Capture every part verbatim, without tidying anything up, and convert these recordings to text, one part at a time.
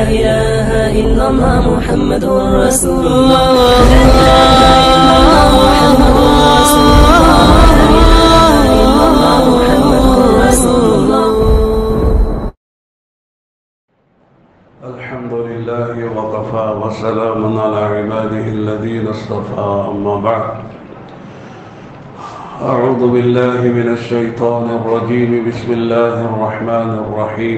إله إلا الله محمد رسول الله لا إله إلا الله محمد رسول الله. الحمد لله وكفى وسلام على عباده الذين اصطفى أما بعد. أعوذ بالله من الشيطان الرجيم. بسم الله الرحمن الرحيم.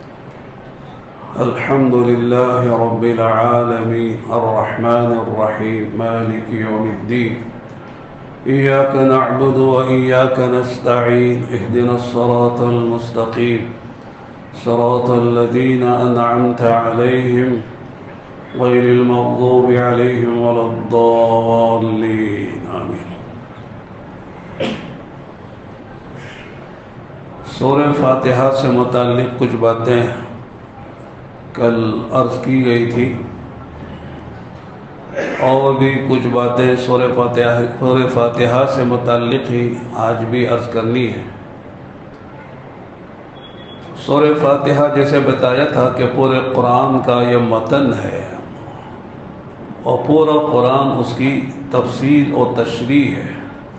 الحمد لله رب العالمين الرحمن الرحيم مالك يوم الدين. إياك نعبد وإياك نستعين. اهدنا الصراط المستقيم صراط الذين أنعمت عليهم غير المغضوب عليهم ولا الضالين آمين. سورہ فاتحہ سے متعلق کچھ باتیں کل عرض کی گئی تھی اور بھی کچھ باتیں سورہ فاتحہ سورہ فاتحہ سے متعلق ہی آج بھی عرض کرنی ہے. سورہ فاتحہ جیسے بتایا تھا کہ پورے قرآن کا یہ متن ہے اور پورا قرآن اس کی تفصیل اور تشریح ہے.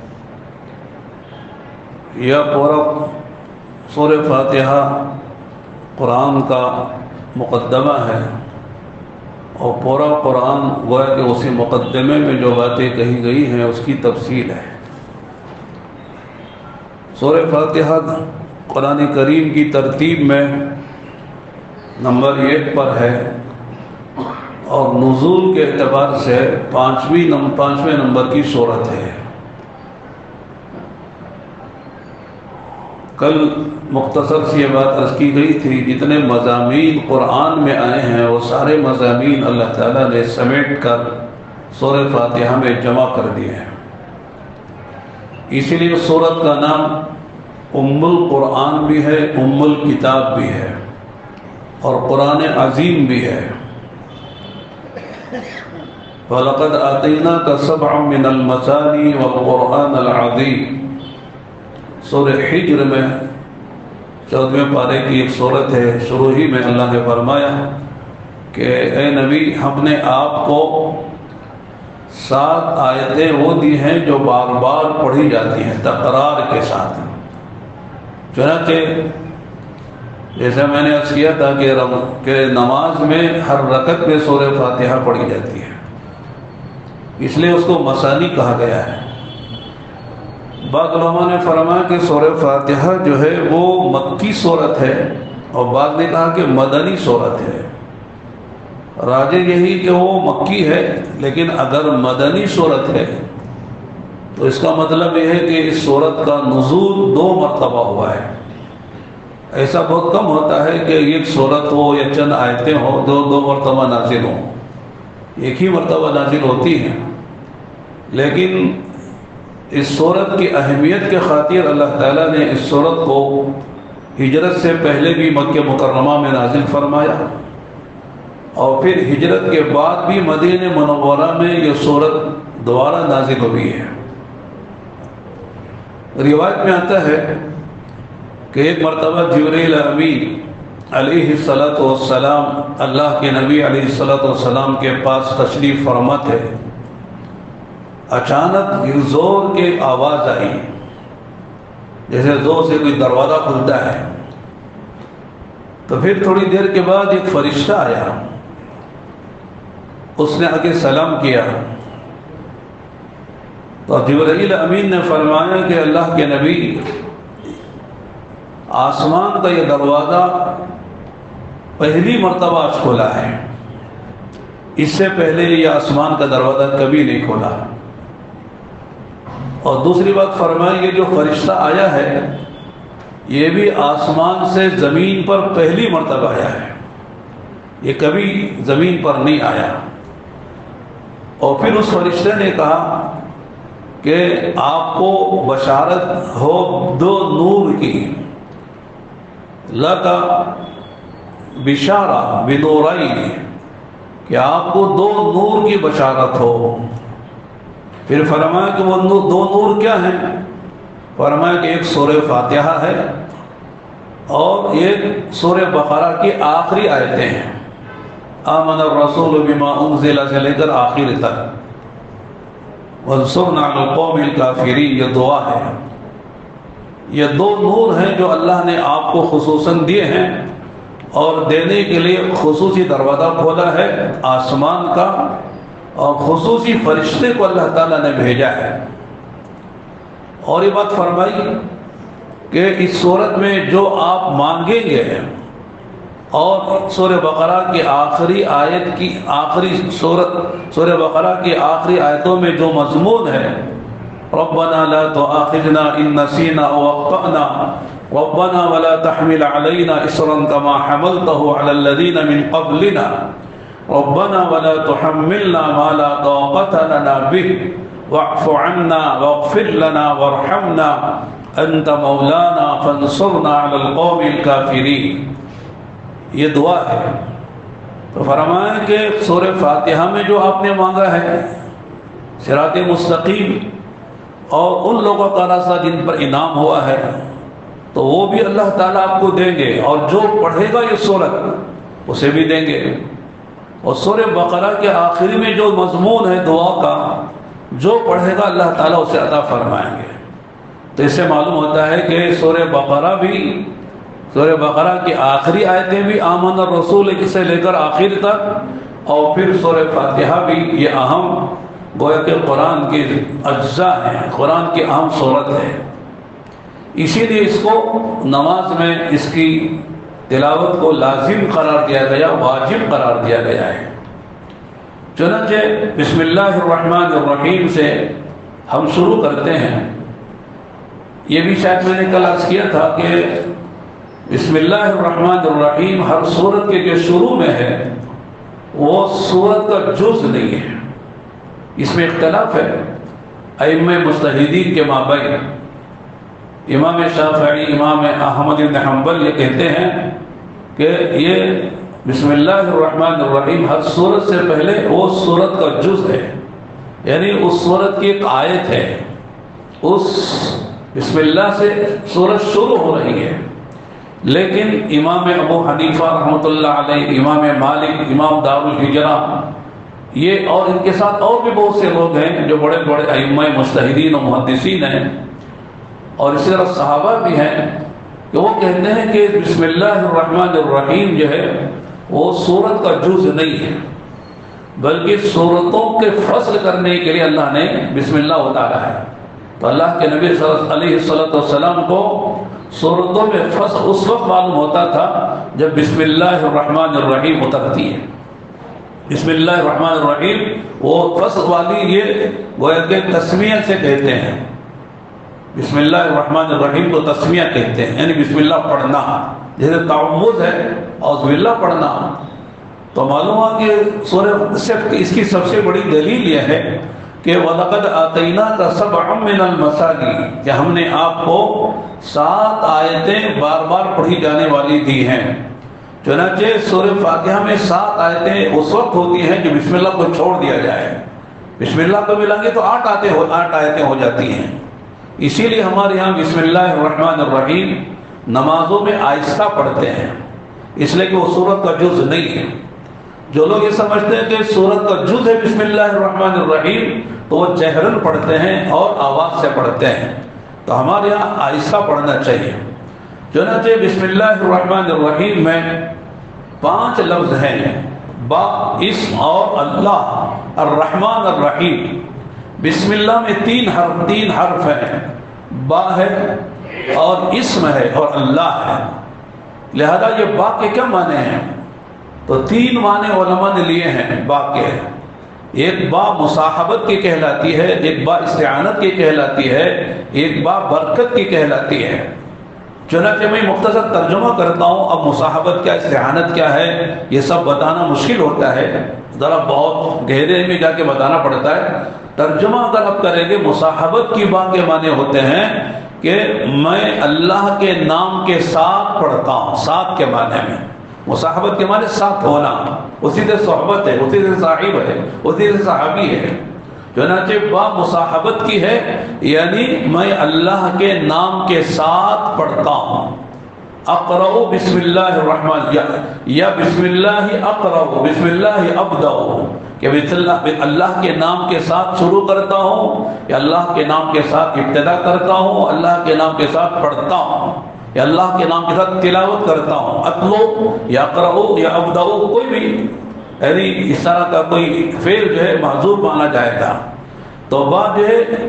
یہ پورا سورہ فاتحہ قرآن کا مقدمہ ہے اور پورا قرآن گویا کہ اسی مقدمے میں جو باتیں کہی گئی ہیں اس کی تفصیل ہے. سورہ فاتحہ قرآن کریم کی ترتیب میں نمبر ایک پر ہے اور نزول کے اعتبار سے پانچویں نمبر پانچویں نمبر کی سورت ہے. کل مختصر سی یہ بات عرض کی گئی تھی جتنے مضامین قرآن میں آئے ہیں وہ سارے مضامین اللہ تعالیٰ نے سمیٹ کر سورہ فاتحہ میں جمع کر دیے ہیں. اسی لیے سورت کا نام ام القرآن بھی ہے، ام الکتاب بھی ہے اور قرآن عظیم بھی ہے. وَلَقَدْ آتَيْنَاكَ سَبْعًا مِنَ الْمَثَانِي وَالْقُرْآنَ الْعَظِيمَ. سورہ حجر میں چودھویں پارے کی ایک سورت ہے. شروع ہی میں اللہ نے فرمایا کہ اے نبی ہم نے آپ کو سات آیتیں وہ دی ہیں جو بار بار پڑھی جاتی ہیں تکرار کے ساتھ. چنانچہ جیسے میں نے عرض کیا تھا کہ کہ نماز میں ہر رکعت میں سورہ فاتحہ پڑھی جاتی ہے، اس لیے اس کو مثانی کہا گیا ہے. بعض علماء نے فرمایا کہ سورہ فاتحہ جو ہے وہ مکی سورت ہے اور بعض نے کہا کہ مدنی سورت ہے. راجح یہی کہ وہ مکی ہے، لیکن اگر مدنی سورت ہے تو اس کا مطلب یہ ہے کہ اس سورت کا نزول دو مرتبہ ہوا ہے. ایسا بہت کم ہوتا ہے کہ ایک سورت ہو یا چند آیتیں ہوں دو دو مرتبہ نازل ہوں، ایک ہی مرتبہ نازل ہوتی ہیں. لیکن اس سورت کی اہمیت کے خاطر اللہ تعالیٰ نے اس سورت کو ہجرت سے پہلے بھی مکہ مکرمہ میں نازل فرمایا اور پھر ہجرت کے بعد بھی مدینہ منورہ میں یہ سورت دوبارہ نازل ہوئی ہے. روایت میں آتا ہے کہ ایک مرتبہ جبریل امین علیہ الصلاۃ والسلام اللہ کے نبی علیہ الصلاۃ والسلام کے پاس تشریف فرما تھے. اچانک زور کے آواز آئی جیسے زور سے کوئی دروازہ کھلتا ہے. تو پھر تھوڑی دیر کے بعد ایک فرشتہ آیا، اس نے آگے سلام کیا تو جبرائیل امین نے فرمایا کہ اللہ کے نبی آسمان کا یہ دروازہ پہلی مرتبہ آج کھولا ہے، اس سے پہلے یہ آسمان کا دروازہ کبھی نہیں کھولا. اور دوسری بات فرمائی یہ جو فرشتہ آیا ہے یہ بھی آسمان سے زمین پر پہلی مرتبہ آیا ہے، یہ کبھی زمین پر نہیں آیا. اور پھر اس فرشتے نے کہا کہ آپ کو بشارت ہو دو نور کی، لَكَ بشارہ بنورین، کہ آپ کو دو نور کی بشارت ہو. پھر فرمایا کہ وہ دو نور کیا ہیں؟ فرمایا کہ ایک سورہ فاتحہ ہے اور ایک سورہ بقرہ کی آخری آیتیں ہیں. آمن الرسول بما انزل سے لے کر آخر تک، وانصرنا علی القوم الکافرین، یہ دعا ہے۔ یہ دو نور ہیں جو اللہ نے آپ کو خصوصاً دیے ہیں اور دینے کے لیے خصوصی دروازہ کھولا ہے آسمان کا، اور خصوصی فرشتے کو اللہ تعالیٰ نے بھیجا ہے۔ اور یہ بات فرمائی کہ اس صورت میں جو آپ مانگیں گے، اور سورہ بقرہ کی آخری آیت کی آخری سورت سورہ بقرہ کی آخری آیتوں میں جو مضمون ہے، ربنا لا تؤاخذنا ان نسینا او اخطأنا ربنا ولا تحمل علينا اصرا كما حملته على الذين من قبلنا ربنا ولا تحملنا ما لا طاقة لنا به واعف عنا واغفر لنا وارحمنا انت مولانا فانصرنا على القوم الكافرين، یہ دعا ہے۔ تو فرمایا کہ سورہ فاتحہ میں جو آپ نے مانگا ہے صراط مستقیم اور ان لوگوں کا راستہ جن پر انعام ہوا ہے، تو وہ بھی اللہ تعالیٰ آپ کو دیں گے، اور جو پڑھے گا یہ سورت اسے بھی دیں گے۔ اور سورہ بقرہ کے آخری میں جو مضمون ہے دعا کا، جو پڑھے گا اللہ تعالیٰ اسے عطا فرمائیں گے۔ تو اس سے معلوم ہوتا ہے کہ سورہ بقرہ بھی سورہ بقرہ کی آخری آیتیں بھی آمن الرسول سے لے کر آخر تک، اور پھر سورہ فاتحہ بھی یہ اہم گویا کہ قرآن کے اجزاء ہیں، قرآن کی اہم صورت ہے۔ اسی لیے اس کو نماز میں اس کی تلاوت کو لازم قرار دیا گیا، واجب قرار دیا گیا ہے۔ چنانچہ بسم اللہ الرحمن الرحیم سے ہم شروع کرتے ہیں۔ یہ بھی شاید میں نے کل عرض کیا تھا کہ بسم اللہ الرحمن الرحیم ہر سورت کے جو شروع میں ہے وہ سورت کا جز نہیں ہے، اس میں اختلاف ہے ائمہ مجتہدین کے مابین۔ امام شافعی، امام احمد بن حنبل یہ کہتے ہیں کہ یہ بسم اللہ الرحمن الرحیم ہر سورت سے پہلے وہ سورت کا جز ہے، یعنی اس سورت کی ایک آیت ہے، اس بسم اللہ سے سورت شروع ہو رہی ہے۔ لیکن امام ابو حنیفہ رحمۃ اللہ علیہ، امام مالک، امام دار الحجرہ، یہ اور ان کے ساتھ اور بھی بہت سے لوگ ہیں جو بڑے بڑے ائمہ مجتہدین و محدثین ہیں، اور اسی طرح صحابہ بھی ہیں، کہ وہ کہتے ہیں کہ بسم اللہ الرحمن الرحیم جو ہے وہ سورت کا جز نہیں ہے، بلکہ سورتوں کے فصل کرنے کے لیے اللہ نے بسم اللہ اتارا ہے۔ تو اللہ کے نبی صلی اللہ علیہ وسلم کو سورتوں میں فصل اس وقت معلوم ہوتا تھا جب بسم اللہ الرحمن الرحیم اترتی ہے۔ بسم اللہ الرحمن الرحیم وہ فصل والی یہ گویا کہ تسمیہ سے کہتے ہیں، بسم اللہ الرحمن الرحیم کو تسمیہ کہتے ہیں، یعنی بسم اللہ پڑھنا، جیسے تعوذ ہے اعوذ باللہ پڑھنا۔ تو معلوم ہوا کہ سورہ سے اس کی سب سے بڑی دلیل یہ ہے کہ وَلَقَدْ آتَيْنَاكَ سَبْعًا مِنَ الْمَثَانِي، کہ ہم نے آپ کو سات آیتیں بار بار پڑھی جانے والی دی ہیں۔ چنانچہ سورہ فاتحہ میں سات آیتیں اس وقت ہوتی ہیں جو بسم اللہ کو چھوڑ دیا جائے، بسم اللہ کو ملائیں گے تو آٹھ آیتیں ہو آٹھ آیتیں ہو جاتی ہیں۔ اسی لیے ہمارے یہاں بسم اللہ الرحمن الرحیم نمازوں میں آہستہ پڑھتے ہیں، اس لیے کہ وہ سورت کا جز نہیں ہے۔ جو لوگ یہ سمجھتے ہیں کہ سورت کا جز ہے بسم اللہ الرحمن الرحیم، تو وہ جہرن پڑھتے ہیں اور آواز سے پڑھتے ہیں، تو ہمارے یہاں آہستہ پڑھنا چاہیے۔ چنانچہ بسم اللہ الرحمن الرحیم میں پانچ لفظ ہیں، با، اسم اور اللہ، الرحمن الرحیم۔ بسم اللہ میں تین حرف تین حرف ہیں، با ہے اور اسم ہے اور اللہ ہے۔ لہذا یہ با کے کیا معنی ہیں؟ تو تین معنی علماء نے لیے ہیں با کے۔ ایک با مصاحبت کی کہلاتی ہے، ایک با استعانت کی کہلاتی ہے، ایک با برکت کی کہلاتی ہے۔ چنانچہ میں مختصر ترجمہ کرتا ہوں۔ اب مصاحبت کیا، استعانت کیا ہے، یہ سب بتانا مشکل ہوتا ہے، ذرا بہت گہرے میں جا کے بتانا پڑتا ہے۔ ترجمہ اگر آپ کریں گے، مصاحبت کی با کے معنی ہوتے ہیں کہ میں اللہ کے نام کے ساتھ پڑھتا ہوں، ساتھ کے معنی میں۔ مصاحبت کے معنی ساتھ ہونا، اسی سے صحبت ہے، اسی سے صاحب ہے، اسی سے صحابی ہے۔ چنانچہ با مصاحبت کی ہے، یعنی میں اللہ کے نام کے ساتھ پڑھتا ہوں، اقرأ بسم اللہ الرحمن یا, یا بسم اللہ اقرأ بسم اللہ ابدأ کہ اللہ کے نام کے ساتھ شروع کرتا ہوں یا اللہ کے نام کے ساتھ ابتدا کرتا ہوں، اللہ کے نام کے ساتھ پڑھتا ہوں یا اللہ کے نام کے ساتھ تلاوت کرتا ہوں. اتلو یا اقرأ یا ابدأ کوئی بھی یعنی اس طرح کا کوئی فعل جو ہے معذور مانا جائے گا. تو بات جو ہے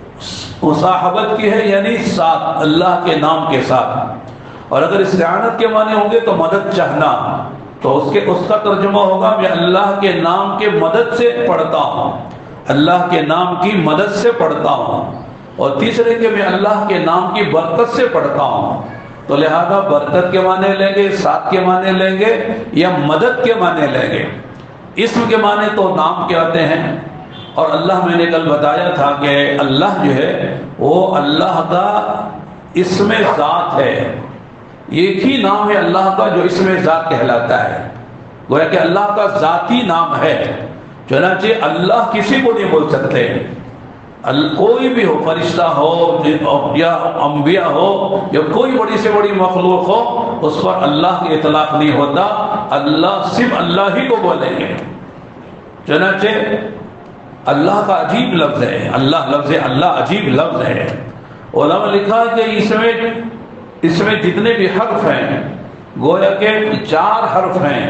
مصاحبت کی ہے یعنی ساتھ اللہ کے نام کے ساتھ. اور اگر استعانت کے معنی ہوں گے تو مدد چاہنا، تو اس کے اس کا ترجمہ ہوگا میں اللہ کے نام کے مدد سے پڑھتا ہوں، اللہ کے نام کی مدد سے پڑھتا ہوں. اور تیسرے کہ میں اللہ کے نام کی برکت سے پڑھتا ہوں. تو لہذا برکت کے معنی لیں گے، ساتھ کے معنی لیں گے یا مدد کے معنی لیں گے. اسم کے معنی تو نام کے آتے ہیں، اور اللہ میں نے کل بتایا تھا کہ اللہ جو ہے وہ اللہ کا اسم ذات ہے. ایک ہی نام ہے اللہ کا جو اسم ذات کہلاتا ہے، گویا کہ اللہ کا ذاتی نام ہے. چنانچہ اللہ کسی کو نہیں بول سکتے، کوئی بھی ہو، فرشتہ ہو یا انبیاء ہو یا کوئی بڑی سے بڑی مخلوق ہو، اس پر اللہ کی اطلاق نہیں ہوتا. اللہ صرف اللہ ہی کو بولیں گے. چنانچہ اللہ کا عجیب لفظ ہے، اللہ لفظ اللہ عجیب لفظ ہے. علماء نے لکھا کہ اس میں اس میں جتنے بھی حرف ہیں گویا کہ چار حرف ہیں.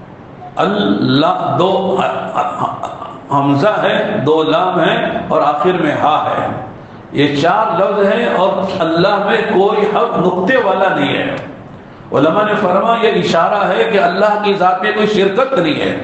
اللہ دو حمزہ ہے، دو لام ہے اور آخر میں ہا ہے. یہ چار لفظ ہیں اور اللہ میں کوئی حرف نقطے والا نہیں ہے. علماء نے فرمایا یہ اشارہ ہے کہ اللہ کی ذات میں کوئی شرکت نہیں ہے،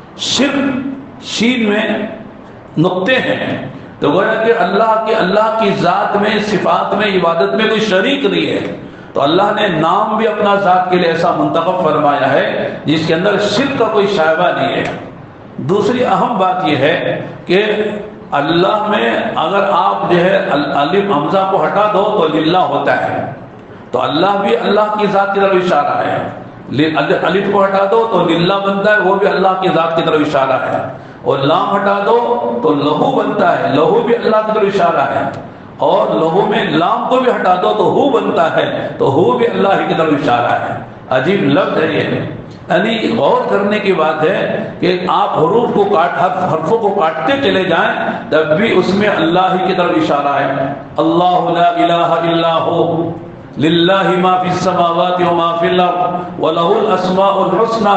صرف شین میں نقطے ہیں. تو گویا کہ اللہ کی اللہ کی ذات میں، صفات میں، عبادت میں کوئی شریک نہیں ہے. تو اللہ نے نام بھی اپنا ذات کے لیے ایسا منتخب فرمایا ہے جس کے اندر شرک کا کوئی شائبہ نہیں ہے. دوسری اہم بات یہ ہے کہ اللہ میں اگر آپ جو ہے الف حمزہ کو ہٹا دو تو للہ ہوتا ہے. تو اللہ بھی اللہ کی ذات کی طرف اشارہ ہے. الف کو ہٹا دو تو للہ بنتا ہے، وہ بھی اللہ کی ذات کی طرف اشارہ ہے. اور لام ہٹا دو تو لہو بنتا ہے، لہو بھی اللہ کی طرف اشارہ ہے. اور لہو میں لام کو بھی ہٹا دو تو ہو بنتا ہے، تو ہو بھی اللہ کی طرف اشارہ ہے. عجیب لفظ ہے یہ. یعنی غور کرنے کی بات ہے کہ آپ حروف کو کاٹ حرفوں کو کاٹتے چلے جائیں تب بھی اس میں اللہ ہی کی طرف اشارہ ہے. اللہ لا الہ الا ہو للہ ما فی السماوات و ما فی الارض ولہ الاسماء الحسنى.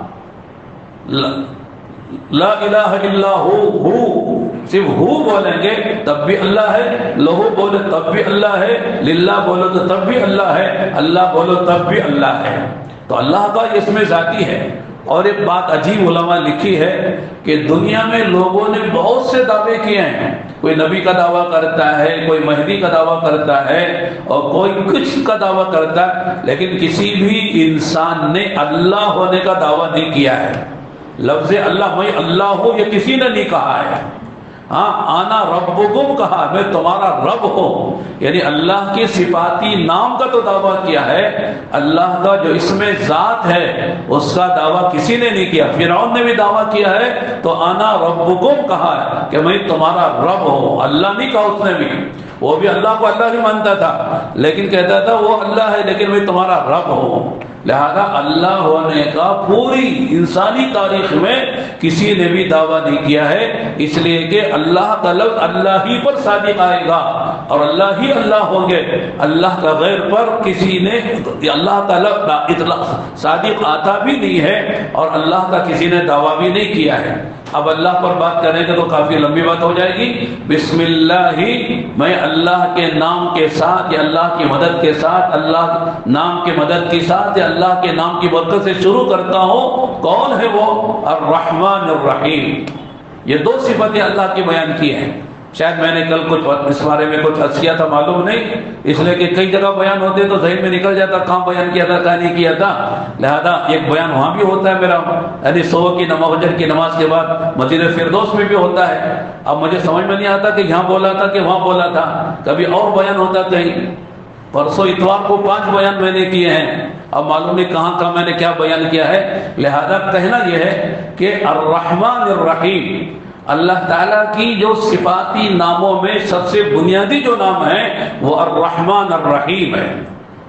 لا الہ الا ہو، ہو صرف ہو بولیں گے تب بھی اللہ ہے، لہو بولے تب بھی اللہ ہے، للہ بولو تو تب بھی اللہ ہے، اللہ بولو تب بھی اللہ ہے. تو اللہ کا اس میں ذاتی ہے. اور ایک بات عجیب علماء لکھی ہے کہ دنیا میں لوگوں نے بہت سے دعوے کیے ہیں. کوئی نبی کا دعویٰ کرتا ہے، کوئی مہدی کا دعویٰ کرتا ہے اور کوئی کچھ کا دعویٰ کرتا ہے، لیکن کسی بھی انسان نے اللہ ہونے کا دعویٰ نہیں کیا ہے. لفظ اللہ میں اللہ ہوں یہ کسی نے نہیں کہا ہے. ہاں آنا ربکم کہا، میں تمہارا رب ہوں، یعنی اللہ کی صفاتی نام کا تو دعویٰ کیا ہے. اللہ کا جو اس میں ذات ہے اس کا دعویٰ کسی نے نہیں کیا. فرعون نے بھی دعویٰ کیا ہے تو آنا ربکم کہا ہے کہ میں تمہارا رب ہوں. اللہ نہیں کہا اس نے بھی، وہ بھی اللہ کو اللہ ہی مانتا تھا لیکن کہتا تھا وہ اللہ ہے لیکن میں تمہارا رب ہوں. لہذا اللہ ہونے کا پوری انسانی تاریخ میں کسی نے بھی دعویٰ نہیں کیا ہے، اس لیے کہ اللہ کا لفظ اللہ ہی پر صادق آئے گا اور اللہ ہی اللہ ہوں گے. اللہ کا غیر پر کسی نے اللہ کا لفظ اطلاق صادق آتا بھی نہیں ہے اور اللہ کا کسی نے دعویٰ بھی نہیں کیا ہے. اب اللہ پر بات کریں گے تو کافی لمبی بات ہو جائے گی. بسم اللہ ہی، میں اللہ کے نام کے ساتھ یا اللہ کی مدد کے ساتھ، اللہ نام کے مدد کے ساتھ یا اللہ کے نام کی برکت سے شروع کرتا ہوں. کون ہے وہ؟ الرحمن الرحیم. یہ دو صفتیں اللہ کی بیان کی ہیں. شاید میں نے کل کچھ اس بارے میں کچھ عرض کیا تھا، معلوم نہیں، اس لیے کہ کئی جگہ بیان ہوتے تو ذہن میں نکل جاتا کہاں بیان کیا تھا کہاں نہیں کیا تھا. لہذا ایک بیان وہاں بھی ہوتا ہے میرا، یعنی صبح کی نماز فجر کی نماز کے بعد مسجد فردوس میں بھی ہوتا ہے. اب مجھے سمجھ میں نہیں آتا کہ یہاں بولا تھا کہ وہاں بولا تھا، کبھی اور بیان ہوتا کہیں. پرسوں اتوار کو پانچ بیان میں نے کیے ہیں، اب معلوم نہیں کہاں کہاں میں نے کیا بیان کیا ہے. لہذا کہنا یہ ہے کہ الرحمن الرحیم، اللہ تعالیٰ کی جو صفاتی ناموں میں سب سے بنیادی جو نام ہے وہ الرحمن الرحیم ہے.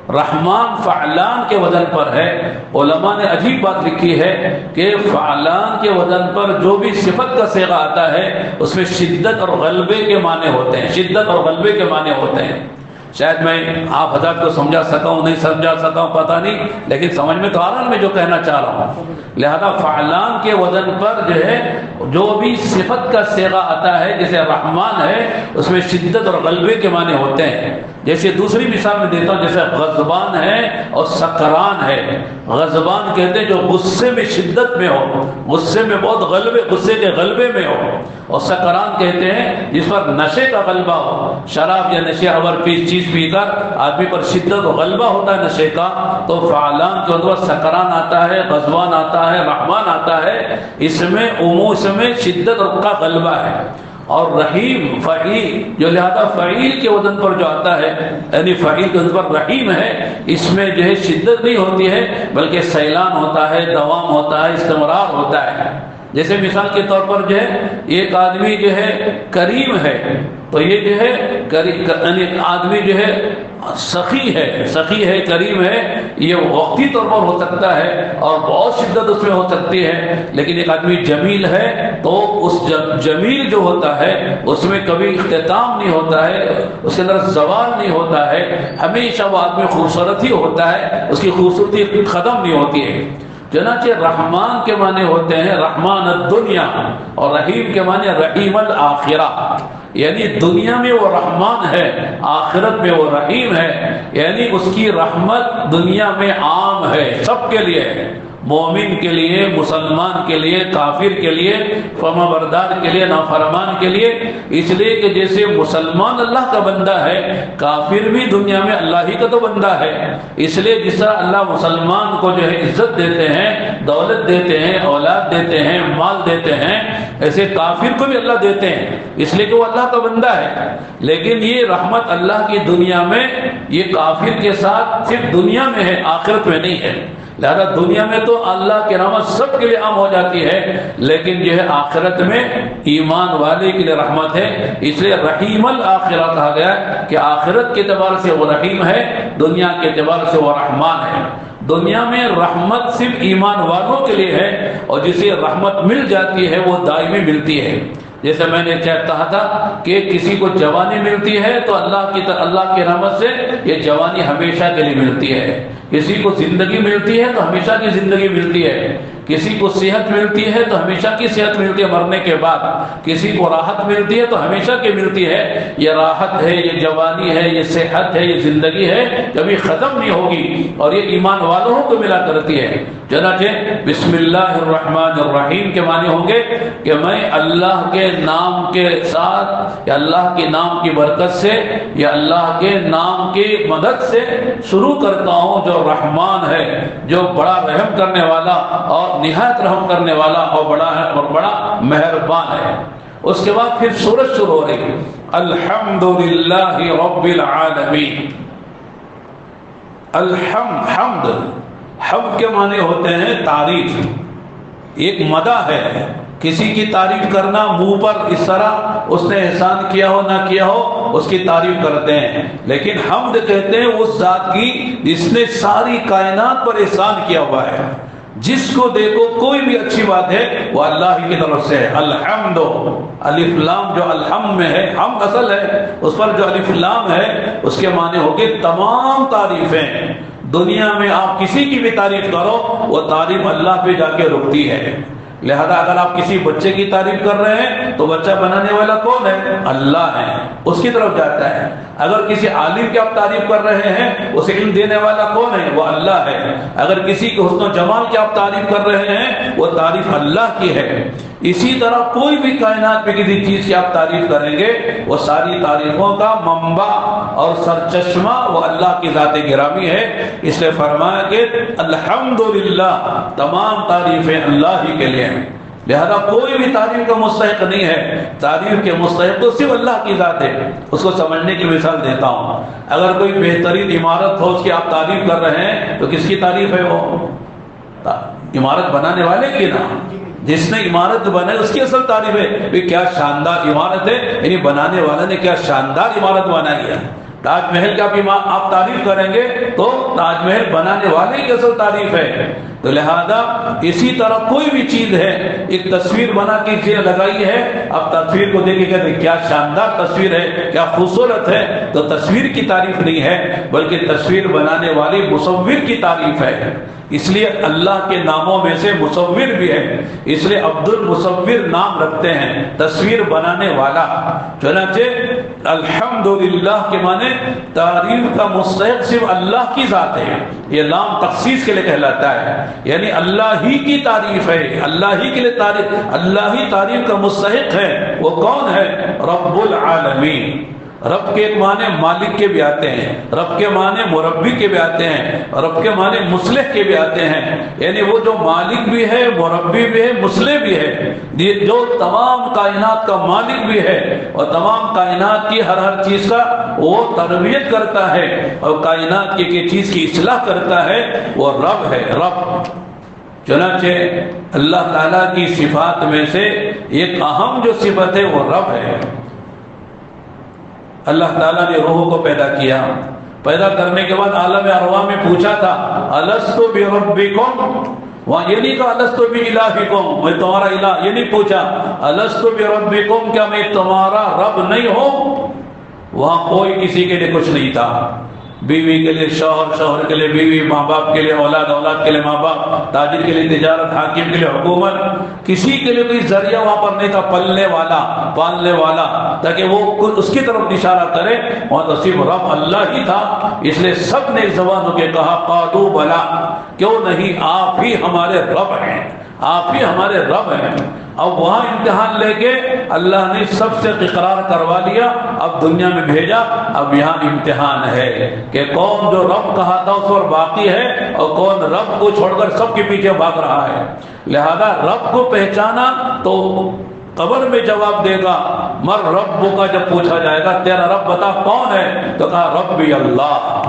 رحمان فعلان کے وزن پر ہے۔ علماء نے عجیب بات لکھی ہے کہ فعلان کے وزن پر جو بھی صفت کا صیغہ آتا ہے اس میں شدت اور غلبے کے معنی ہوتے ہیں، شدت اور غلبے کے معنی ہوتے ہیں۔ شاید میں آپ حضرات کو سمجھا سکا ہوں نہیں سمجھا سکا ہوں پتہ نہیں، لیکن سمجھ میں تو آ رہا میں جو کہنا چاہ رہا ہوں۔ لہذا فعلان کے وزن پر جو ہے جو بھی صفت کا صیغہ آتا ہے جیسے رحمان ہے اس میں شدت اور غلبے کے معنی ہوتے ہیں۔ جیسے دوسری مثال میں دیتا ہوں، جیسے غضبان ہے اور سکران ہے۔ غضبان کہتے ہیں جو غصے میں شدت میں ہو، غصے میں بہت غلبے، غصے کے غلبے میں ہو، اور سکران کہتے ہیں جس پر نشے کا غلبہ ہو، شراب یا نشے اور چیز پی کر آدمی پر شدت و غلبہ ہوتا ہے نشے کا، تو فعلان کے اندر سکران آتا ہے، غضبان آتا ہے، رحمان آتا ہے، اس میں عموم میں شدت کا غلبہ ہے۔ اور رحیم فعیل جو لہذا فعیل کے وزن پر جو آتا ہے یعنی فعیل کے وزن پر رحیم ہے، اس میں جو ہے شدت نہیں ہوتی ہے بلکہ سیلان ہوتا ہے، دوام ہوتا ہے، استمرار ہوتا ہے۔ جیسے مثال کے طور پر جو ہے ایک آدمی جو ہے کریم ہے تو یہ جو ہے یعنی آدمی جو ہے سخی ہے، سخی ہے، کریم ہے، یہ وقتی طور پر ہو سکتا ہے اور بہت شدت اس میں ہو سکتی ہے۔ لیکن ایک آدمی جمیل ہے تو اس جمیل جو ہوتا ہے اس میں کبھی اختتام نہیں ہوتا ہے، اس کے اندر زوال نہیں ہوتا ہے، ہمیشہ وہ آدمی خوبصورت ہی ہوتا ہے، اس کی خوبصورتی ختم نہیں ہوتی ہے۔ چنانچہ رحمان کے معنی ہوتے ہیں رحمان الدنیا، اور رحیم کے معنی رحیم الآخرہ، یعنی دنیا میں وہ رحمان ہے، آخرت میں وہ رحیم ہے، یعنی اس کی رحمت دنیا میں عام ہے، سب کے لیے، مومن کے لیے، مسلمان کے لیے، کافر کے لیے، فرما بردار کے لیے، نافرمان کے لیے۔ اس لیے کہ جیسے مسلمان اللہ کا بندہ ہے، کافر بھی دنیا میں اللہ ہی کا تو بندہ ہے، اس لیے جس طرح اللہ مسلمان کو جو ہے عزت دیتے ہیں، دولت دیتے ہیں، اولاد دیتے ہیں، مال دیتے ہیں، ایسے کافر کو بھی اللہ دیتے ہیں، اس لیے کہ وہ اللہ کا بندہ ہے۔ لیکن یہ رحمت اللہ کی دنیا میں یہ کافر کے ساتھ صرف دنیا میں ہے، آخرت میں نہیں ہے۔ لہذا دنیا میں تو اللہ کی رحمت سب کے لیے عام ہو جاتی ہے، لیکن جو ہے آخرت میں ایمان والے کے لیے رحمت ہے، اس لیے رحیم الآخرہ کہا گیا کہ آخرت کے اعتبار سے وہ رحیم ہے، دنیا کے اعتبار سے وہ رحمان ہے۔ دنیا میں رحمت صرف ایمان والوں کے لیے ہے، اور جسے رحمت مل جاتی ہے وہ دائمی ملتی ہے۔ جیسے میں نے کہا تھا کہ کسی کو جوانی ملتی ہے تو اللہ کی اللہ کی رحمت سے یہ جوانی ہمیشہ کے لیے ملتی ہے۔ کسی کو زندگی ملتی ہے تو ہمیشہ کی زندگی ملتی ہے، کسی کو صحت ملتی ہے تو ہمیشہ کی صحت ملتی ہے مرنے کے بعد، کسی کو راحت ملتی ہے تو ہمیشہ کی ملتی ہے۔ یہ راحت ہے، یہ جوانی ہے، یہ صحت ہے، یہ زندگی ہے، کبھی ختم نہیں ہوگی، اور یہ ایمان والوں کو ملا کرتی ہے۔ چنانچہ بسم اللہ الرحمن الرحیم کے معنی ہوں گے کہ میں اللہ کے نام کے ساتھ یا اللہ کے نام کی برکت سے یا اللہ کے نام کی مدد سے شروع کرتا ہوں، جو رحمان ہے، جو بڑا رحم کرنے والا اور نہایت رحم کرنے والا اور بڑا ہے اور بڑا مہربان ہے۔ اس کے بعد پھر سورج شروع ہو رہی ہے، الحمدللہ رب العالمین۔ الحمد، حمد، حمد کے معنی ہوتے ہیں تعریف، ایک مدح ہے، کسی کی تعریف کرنا منہ پر اس طرح اس نے احسان کیا ہو نہ کیا ہو اس کی تعریف کرتے ہیں، لیکن حمد کہتے ہیں اس ذات کی جس نے ساری کائنات پر احسان کیا ہوا ہے۔ جس کو دیکھو کوئی بھی اچھی بات ہے وہ اللہ ہی کی طرف سے ہے۔ الحمد، الف لام جو الحمد میں ہے، حمد اصل ہے، اس پر جو الف لام ہے اس کے معنی ہوگے تمام تعریفیں۔ دنیا میں آپ کسی کی بھی تعریف کرو وہ تعریف اللہ پہ جا کے رکتی ہے۔ لہذا اگر آپ کسی بچے کی تعریف کر رہے ہیں تو بچہ بنانے والا کون ہے؟ اللہ ہے، اس کی طرف جاتا ہے۔ اگر کسی عالم کی آپ تعریف کر رہے ہیں اسے علم دینے والا کون ہے؟ وہ اللہ ہے۔ اگر کسی کے حسن و جمال کی آپ تعریف کر رہے ہیں وہ تعریف اللہ کی ہے۔ اسی طرح کوئی بھی کائنات میں کسی چیز کی آپ تعریف کریں گے وہ ساری تعریفوں کا منبع اور سرچشمہ وہ اللہ کی ذات گرامی ہے۔ اس لیے فرمایا کہ الحمدللہ، تمام تعریفیں اللہ ہی کے لیے ہیں۔ لہذا کوئی بھی تعریف کا مستحق نہیں ہے، تعریف کے مستحق تو صرف اللہ کی ذات ہے۔ اس کو سمجھنے کی مثال دیتا ہوں، اگر کوئی بہترین عمارت ہو اس کی آپ تعریف کر رہے ہیں تو کس کی تعریف ہے؟ وہ عمارت بنانے والے کی نا، جس نے عمارت بنائی اس کی اصل تعریف ہے کہ کیا شاندار عمارت ہے، یعنی بنانے والے نے کیا شاندار عمارت بنائی ہے۔ تاج محل کا بھی آپ تعریف کریں گے تو تاج محل بنانے والے کی اصل تعریف ہے. تو لہذا اسی طرح کوئی بھی چیز ہے، ایک تصویر بنا کے چیز لگائی ہے، اب تصویر کو دیکھ کے کہتے ہیں کیا شاندار تصویر ہے، کیا خوبصورت ہے، تو تصویر کی تعریف نہیں ہے بلکہ تصویر بنانے والی مصور کی تعریف ہے. اس لیے اللہ کے ناموں میں سے مصور بھی ہے، اس لیے عبد المصور نام رکھتے ہیں، تصویر بنانے والا. چنانچہ الحمدللہ کے معنی تعریف کا مستحق صرف اللہ کی ذات ہے. یہ لام تخصیص کے لیے کہلاتا ہے، یعنی اللہ ہی کی تعریف ہے، اللہ ہی کے لیے تعریف، اللہ ہی تعریف کا مستحق ہے. وہ کون ہے؟ رب العالمین. رب کے معنی مالک کے بھی آتے ہیں، رب کے معنی مربی کے بھی آتے ہیں، رب کے معنی مصلح کے بھی آتے ہیں. یعنی وہ جو مالک بھی ہے، مربی بھی ہے، مصلح بھی ہے، جو تمام کائنات کا مالک بھی ہے اور تمام کائنات کی ہر ہر چیز کا وہ تربیت کرتا ہے اور کائنات کی چیز کی اصلاح کرتا ہے، وہ رب ہے. رب چنانچہ اللہ تعالیٰ کی صفات میں سے ایک اہم جو صفت ہے وہ رب ہے. اللہ تعالیٰ نے روح کو پیدا کیا، پیدا کرنے کے بعد عالم ارواح میں پوچھا تھا الستو بربکم، وہاں یہ نہیں کہا الستو بالہکم، میں تمہارا الہ، یہ نہیں پوچھا الستو بربکم، کیا میں تمہارا رب نہیں ہوں. وہاں کوئی کسی کے لیے کچھ نہیں تھا، بیوی کے لیے شوہر، شوہر کے لیے بیوی، ماں باپ کے لیے اولاد، اولاد کے لیے ماں باپ، تاجر کے لیے تجارت، حاکم کے لیے حکومت. کسی کے لیے کوئی ذریعہ وہاں پر نہیں تھا پلنے والا، پالنے والا، تاکہ وہ اس کی طرف اشارہ کرے. وہاں تو صرف رب اللہ ہی تھا. اس لیے سب نے زبان ہو کے کہا قالوا بلا، کیوں نہیں، آپ ہی ہمارے رب ہیں، آپ ہی ہمارے رب ہیں. اب وہاں امتحان لے کے اللہ نے سب سے اقرار کروا لیا، اب دنیا میں بھیجا. اب یہاں امتحان ہے کہ کون جو رب کہا تھا اس پر باقی ہے اور کون رب کو چھوڑ کر سب کے پیچھے بھاگ رہا ہے. لہذا رب کو پہچانا تو قبر میں جواب دے گا. مر رب کا جب پوچھا جائے گا تیرا رب بتا کون ہے، تو کہا ربی اللہ.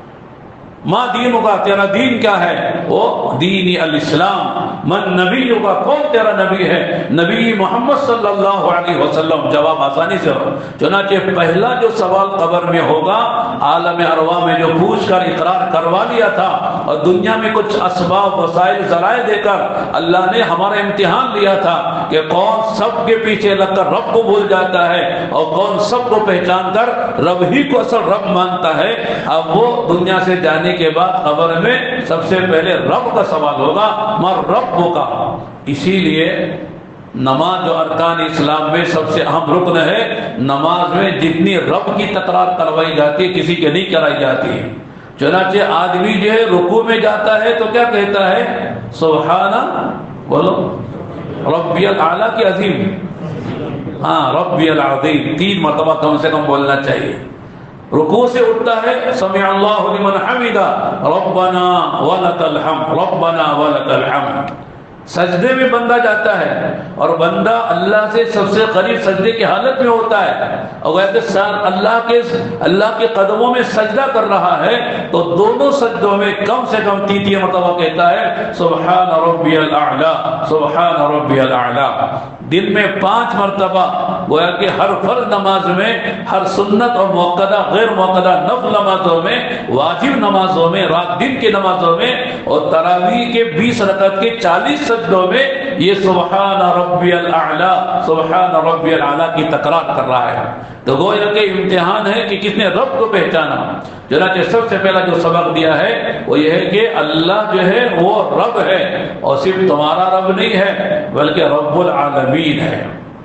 ما دین کا، تیرا دین کیا ہے؟ وہ دینی الاسلام. من نبی کا، کون تیرا نبی ہے؟ نبی محمد صلی اللہ علیہ وسلم. جواب آسانی سے ہو. چنانچہ پہلا جو سوال قبر میں ہوگا، عالم ارواح میں جو پوچھ کر اقرار کروا لیا تھا اور دنیا میں کچھ اسباب وسائل ذرائع دے کر اللہ نے ہمارا امتحان لیا تھا کہ کون سب کے پیچھے لگ کر رب کو بھول جاتا ہے اور کون سب کو پہچان کر رب ہی کو اصل رب مانتا ہے. اب وہ دنیا سے جانے کے بعد قبر میں سب سے پہلے رب کا سوال ہوگا، مر رب کا. اسی لیے نماز جو ارکان اسلام میں سب سے اہم رکن ہے، نماز میں جتنی رب کی تکرار کروائی جاتی ہے کسی کے نہیں کرائی جاتی ہے. چنانچہ آدمی جو ہے رکوع میں جاتا ہے تو کیا کہتا ہے؟ سبحان، بولو ربی الاعلیٰ کی عظیم، ہاں ربی العظیم تین مرتبہ کم سے کم بولنا چاہیے. رکوع سے اٹھتا ہے سمع اللہ لمن حمدہ ربنا ولک الحمد، ربنا ولک الحمد. سجدے میں بندہ جاتا ہے اور بندہ اللہ سے سب سے قریب سجدے کی حالت میں ہوتا ہے اور اللہ کے اللہ کے قدموں میں سجدہ کر رہا ہے تو دونوں سجدوں میں کم سے کم تین تین مرتبہ کہتا ہے سبحان ربی الاعلی، سبحان ربی الاعلی. دن میں پانچ مرتبہ، گویا کہ ہر فرض نماز میں، ہر سنت اور موقدہ غیر موقدہ نفل نمازوں میں، واجب نمازوں میں، رات دن کی نمازوں میں اور تراویح کے بیس رکعت کے چالیس سجدوں میں یہ سبحان ربی الاعلی، سبحان ربی الاعلی کی تکرار کر رہا ہے. تو گویا کہ امتحان ہے کہ کس نے رب کو پہچانا. چنانچہ سب سے پہلا جو سبق دیا ہے وہ یہ ہے کہ اللہ جو ہے وہ رب ہے اور صرف تمہارا رب نہیں ہے بلکہ رب العالمین ہے.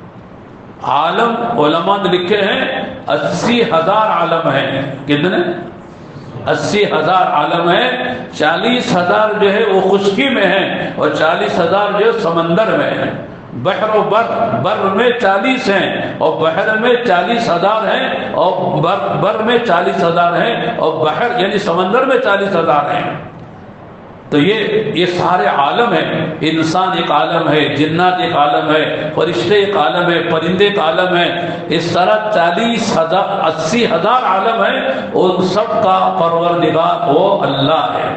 عالم علماء نے لکھے ہیں اسی ہزار عالم ہیں. کتنے؟ اسی ہزار عالم ہیں. چالیس ہزار جو ہے وہ خشکی میں ہیں اور چالیس ہزار جو سمندر میں ہیں. بحر و بر بر میں چالیس ہیں اور بحر میں چالیس ہزار ہیں اور بر بر میں چالیس ہزار ہیں اور بحر یعنی سمندر میں چالیس ہزار ہیں. تو یہ یہ سارے عالم ہیں. انسان ایک عالم ہے، جنات ایک عالم ہے، فرشتے ایک عالم ہے، پرندے ایک عالم ہے. اس طرح چالیس ہزار اسی ہزار عالم ہیں. ان سب کا پروردگار وہ اللہ ہے.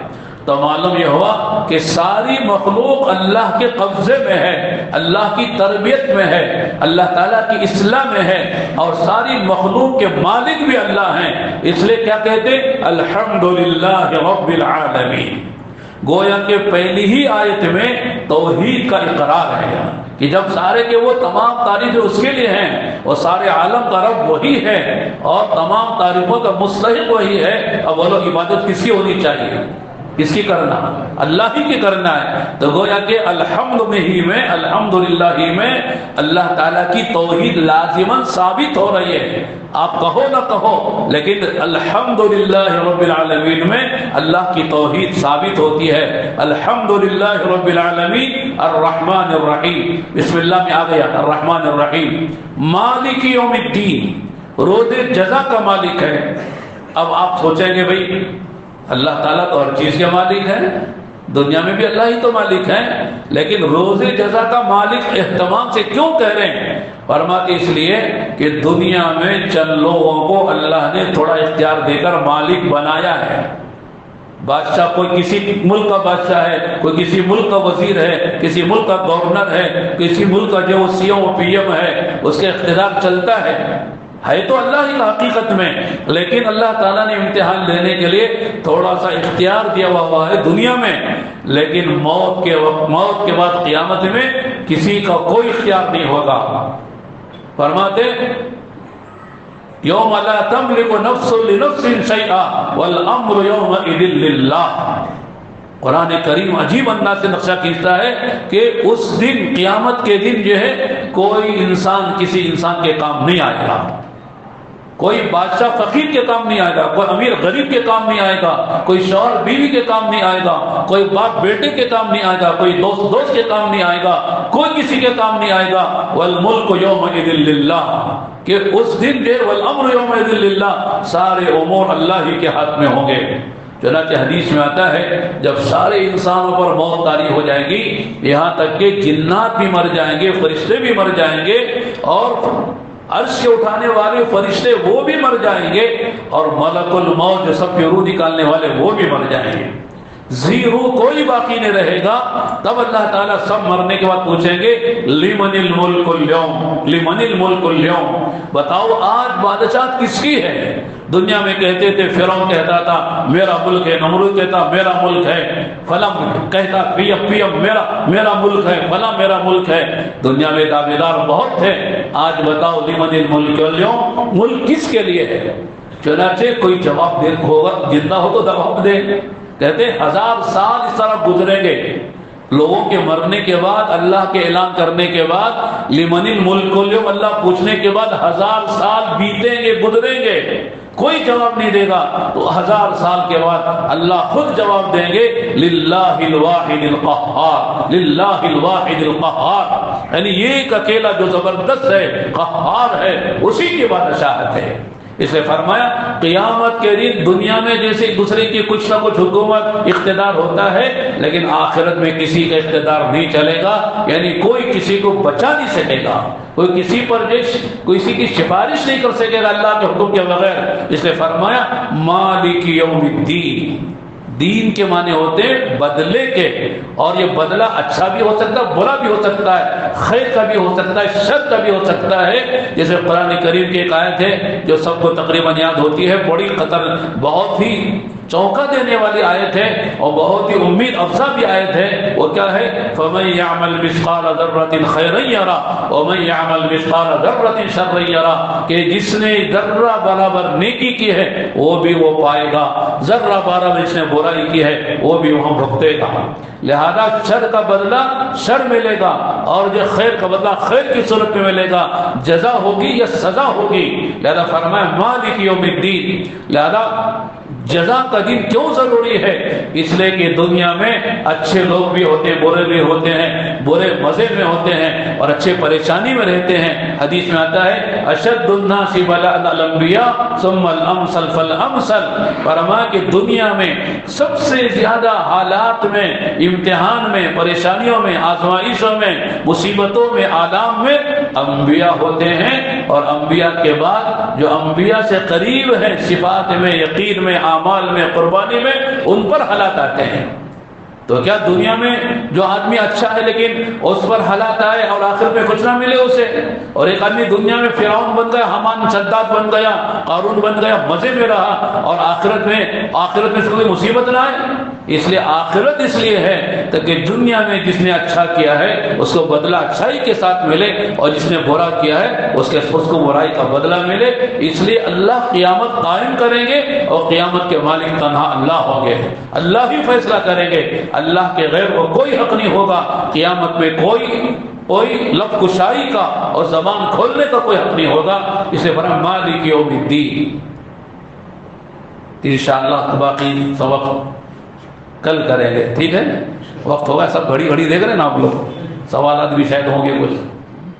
تو معلوم یہ ہوا کہ ساری مخلوق اللہ کے قبضے میں ہے، اللہ کی تربیت میں ہے، اللہ تعالیٰ کی اصلاح میں ہے، اور ساری مخلوق کے مالک بھی اللہ ہیں۔ اس لیے کیا کہتے ہیں؟ الحمدللہ رب العالمین۔ گویا کہ پہلی ہی آیت میں توحید کا اقرار ہے کہ جب سارے کے وہ تمام تعریفیں اس کے لیے ہیں اور سارے عالم کا رب وہی ہے اور تمام تعریفوں کا مستحق وہی ہے، اب وہ لوگ عبادت کس کی ہونی چاہیے؟ کس کی کرنا؟ اللہ ہی کی کرنا ہے۔ تو گویا کہ الحمد میں ہی میں الحمدللہ ہی میں اللہ تعالیٰ کی توحید لازماً ثابت ہو رہی ہے، آپ کہو نہ کہو، لیکن الحمدللہ رب العالمین میں اللہ کی توحید ثابت ہوتی ہے۔ الحمدللہ رب العالمین الرحمن الرحیم، بسم اللہ میں آ گیا الرحمن الرحیم، مالک یوم الدین، روز جزا کا مالک ہے۔ اب آپ سوچیں گے بھائی اللہ تعالیٰ تو ہر چیز کے مالک ہے، دنیا میں بھی اللہ ہی تو مالک ہے، لیکن روز جزا کا مالک اہتمام سے کیوں کہہ رہے ہیں؟ فرماتے اس لیے کہ دنیا میں چند لوگوں کو اللہ نے تھوڑا اختیار دے کر مالک بنایا ہے۔ بادشاہ کوئی کسی ملک کا بادشاہ ہے، کوئی کسی ملک کا وزیر ہے، کسی ملک کا گورنر ہے، کسی ملک کا جو سی ایم و پی ایم ہے، اس کے اقتدار چلتا ہے ہے تو اللہ ہی حقیقت میں، لیکن اللہ تعالیٰ نے امتحان لینے کے لیے تھوڑا سا اختیار دیا ہوا ہے دنیا میں، لیکن موت کے وقت، موت کے بعد قیامت میں کسی کا کوئی اختیار نہیں ہوگا۔ فرماتے یوم لا تملک نفس لنفس شیئا والامر یومئذ للہ۔ قرآن کریم عجیب انداز سے نقشہ کھینچتا ہے کہ اس دن، قیامت کے دن جو ہے، کوئی انسان کسی انسان کے کام نہیں آئے گا، کوئی بادشاہ فقیر کے کام نہیں آئے گا، کوئی امیر غریب کے کام نہیں آئے گا، کوئی شوہر بیوی کے کام نہیں آئے گا، کوئی باپ بیٹے کے کام نہیں آئے گا، کوئی دوست دوست کے کام نہیں آئے گا، کوئی کسی کے کام نہیں آئے گا۔ والملک یومئذ للہ، کہ اس دن جو والامر یومئذ للہ، سارے امور اللہ ہی کے ہاتھ میں ہوں گے۔ چنانچہ حدیث میں آتا ہے جب سارے انسانوں پر موت طاری ہو جائے گی، یہاں تک کہ جنات بھی مر جائیں گے، فرشتے بھی مر جائیں گے، اور عرش کے اٹھانے والے فرشتے وہ بھی مر جائیں گے، اور ملک الموت جو سب کی روح نکالنے والے وہ بھی مر جائیں گے، زیرو کوئی باقی نہیں رہے گا۔ تب اللہ تعالیٰ سب مرنے کے بعد پوچھیں گے لمن الملک اليوم، لمن الملک اليوم، بتاؤ آج بادشاہت کس کی ہے؟ دنیا میں کہتے تھے، فرعون کہتا تھا میرا ملک ہے، نمرود کہتا میرا ملک ہے، فلاں کہتا پی ایم پی ایم میرا میرا ملک ہے، فلاں میرا ملک ہے، دنیا میں دعویدار بہت تھے۔ آج بتاؤ لمن الملک اليوم، ملک کس کے لیے ہے؟ چنانچہ کوئی جواب دے ہوگا، زندہ ہو تو جواب دے۔ کہتے ہزار سال اس طرح گزریں گے، لوگوں کے مرنے کے بعد، اللہ کے اعلان کرنے کے بعد، لمن الملک اليوم، اللہ پوچھنے کے بعد ہزار سال بیتیں گے، گزریں گے، کوئی جواب نہیں دے گا۔ تو ہزار سال کے بعد اللہ خود جواب دیں گے للہ الواحد القہار، للہ الواحد القہار، یعنی یہ ایک اکیلا جو زبردست ہے، قہار ہے، اسی کی بادشاہت ہے۔ اس نے فرمایا قیامت کے دن دنیا میں جیسے دوسرے کی کچھ نہ کچھ حکومت اقتدار ہوتا ہے، لیکن آخرت میں کسی کا اقتدار نہیں چلے گا، یعنی کوئی کسی کو بچا نہیں سکے گا، کوئی کسی پر کسی کی سفارش نہیں کر سکے گا اللہ کے حکم کے بغیر۔ اس نے فرمایا مالک یوم الدین، دین کے معنی ہوتے ہیں بدلے کے، اور یہ بدلہ اچھا بھی ہو سکتا ہے، برا بھی ہو سکتا ہے، خیر کا بھی ہو سکتا ہے، شر کا بھی ہو سکتا ہے۔ جیسے قرآن کریم کی ایک آیت ہے جو سب کو تقریباً یاد ہوتی ہے، بڑی خطر، بہت ہی چونکا دینے والی آیت ہے اور بہت ہی امید افزا بھی آیت ہے۔ وہ کیا ہے؟ فَمَن يَعْمَلْ مِثْقَالَ ذَرَّةٍ خَيْرًا يَرَهُ وَمَن يَعْمَلْ مِثْقَالَ ذَرَّةٍ شَرًّا يَرَهُ، کہ جس نے ذرہ برابر نیکی کی ہے وہ بھی وہ پائے گا، ذرہ برابر جس نے برائی کی ہے وہ بھی وہاں بھگتے گا۔ لہذا شر کا بدلہ شر ملے گا، اور جو خیر کا بدلہ خیر کی صورت میں ملے گا، جزا ہوگی یا سزا ہوگی۔ لہذا فرمایا مالک یوم الدین، لہذا جزا کا دن کیوں ضروری ہے؟ اس لیے کہ دنیا میں اچھے لوگ بھی ہوتے ہیں، برے بھی ہوتے ہیں، برے مزے میں ہوتے ہیں اور اچھے پریشانی میں رہتے ہیں۔ حدیث میں آتا ہے اشد الناس بلاء الانبیاء ثم الامثل فالامثل، فرمایا کہ دنیا میں سب سے زیادہ حالات میں، امتحان میں، پریشانیوں میں، آزمائشوں میں، مصیبتوں میں، آلام میں انبیاء ہوتے ہیں، اور انبیاء کے بعد جو انبیاء سے قریب ہیں، صفات میں، یقین میں، اعمال میں، قربانی میں ان پر حالات آتے ہیں۔ تو کیا دنیا میں جو آدمی اچھا ہے لیکن اس پر حالات آئے اور آخر میں کچھ نہ ملے اسے؟ اور ایک آدمی دنیا میں فرعون بن گیا، حامان شداد بن گیا، قارون بن گیا، مزے میں رہا، اور آخرت میں آخرت میں اس کو کوئی مصیبت نہ آئے؟ اس لیے آخرت اس لیے ہے تاکہ دنیا میں جس نے اچھا کیا ہے اس کو بدلہ اچھائی کے ساتھ ملے، اور جس نے برا کیا ہے اس کے اس کو برائی کا بدلہ ملے۔ اس لیے اللہ قیامت قائم کریں گے، اور قیامت کے مالک تنہا اللہ ہوں گے، اللہ ہی فیصلہ کریں گے، اللہ کے غیر کو کوئی حق نہیں ہوگا۔ قیامت میں کوئی کوئی لب کشائی کا اور زبان کھولنے کا کوئی حق نہیں ہوگا۔ اسے برہم مالک یوم الدین۔ انشاءاللہ باقی سبق کل کریں گے، ٹھیک ہے؟ وقت ہوگا، سب گھڑی گھڑی دیکھ رہے ہیں نا آپ لوگ، سوالات بھی شاید ہوں گے کچھ۔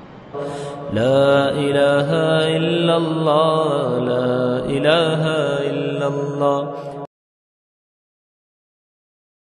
لا الہ الا اللہ، لا الہ الا اللہ،